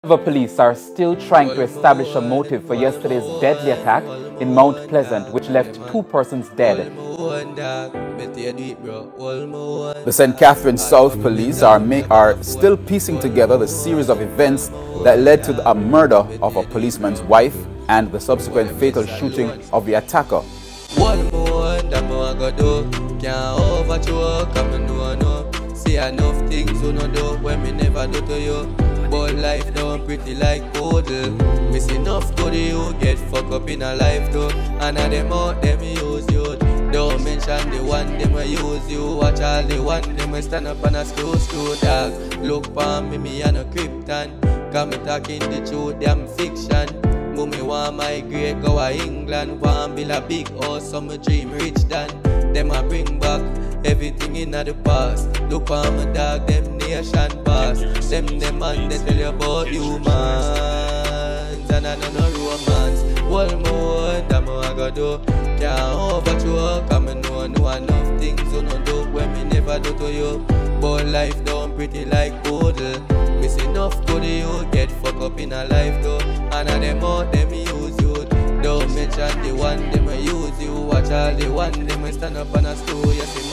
Police are still trying to establish a motive for yesterday's deadly attack in Mount Pleasant, which left 2 persons dead. The St. Catherine South Police are still piecing together the series of events that led to the murder of a policeman's wife and the subsequent fatal shooting of the attacker. See enough things you know do when me never do to you. But life don't pretty like poodle. We see enough to the you get fucked up in a life too. And of them out them use you. Don't mention the one them use you. Watch all the one them stand up on a school dog. Look for me and a krypton. Cause me talking the truth, damn fiction. Mummy want migrate go to England. Want build a big house, some dream rich than. Them a bring back everything in the past. Look for my dog, them nation pass. Them and they tell you about humans. And I know no romance. One more that I go do. Can't overthrow, cause I know enough things you don't do when me never do to you. But life don't pretty like poodle. Miss enough to the you get fucked up in a life too. And of them out them use you. Don't mention the one them use you. Watch all the one them stand up on a stool. You see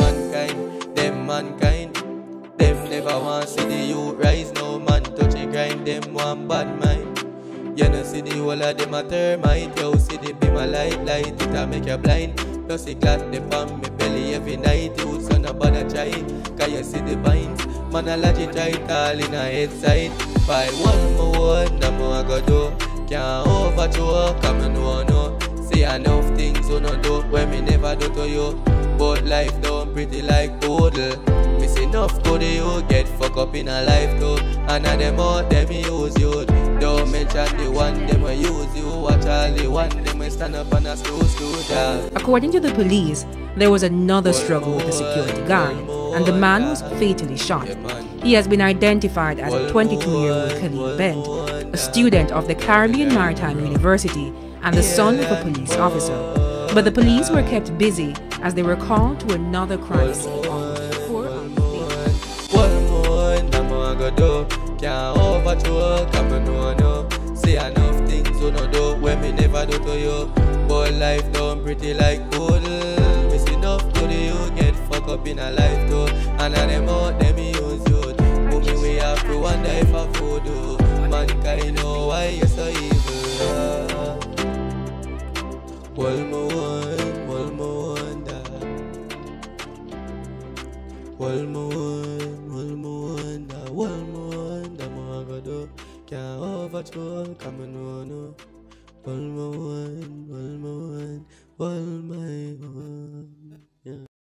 mankind, them never want see the youth rise. No man touch a grind, them want bad mind. You know see the whole of them a termite. You see the beam a light it a make you blind. Plus the glad they on me belly every night. You son of bother try, cause you see the binds. Man a logic try it all in a head side. By one more that I go do. Can't overthrow, cause I know. See enough things you know do when me never do to you. But life don't pretty like poodle. Miss enough to the you get fucked up in a life too. And of them out them use you. Don't mention the one them use you. Watch all the one them stand up on a school dog. According to the police, there was another struggle with the security guard, and the man was fatally shot. He has been identified as a 22-year-old Khalid Bent, a student of the Caribbean Maritime University and the son of a police officer. But the police were kept busy as they were called to another crime scene. Can't overthrow, cause I know. See enough things you know do when me never do to you. But life don't pretty like poodle. Miss enough to the you get fucked up in a life too. And of them out them use you. Mummy we have to wonder if I food do. Mankind know why you're so evil. One more wonder. One more wonder. I go do. Can't overthrow, come on, no. One more one, my one. Yeah.